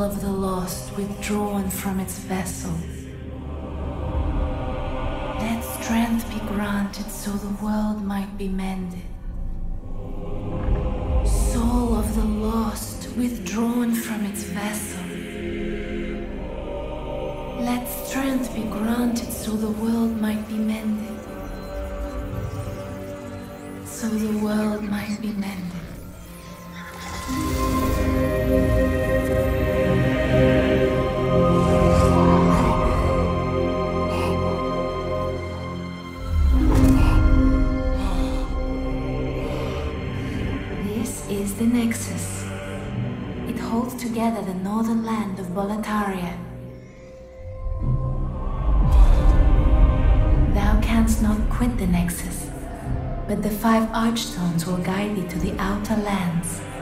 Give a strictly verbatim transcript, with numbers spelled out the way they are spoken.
of the lost withdrawn from its vessel. Let strength be granted so the world might be mended. Soul of the lost withdrawn from its vessel. Let strength be granted so the world might be mended. So the world might be mended. This is the Nexus. It holds together the northern land of Boletaria. Thou canst not quit the Nexus, but the five Archstones will guide thee to the outer lands.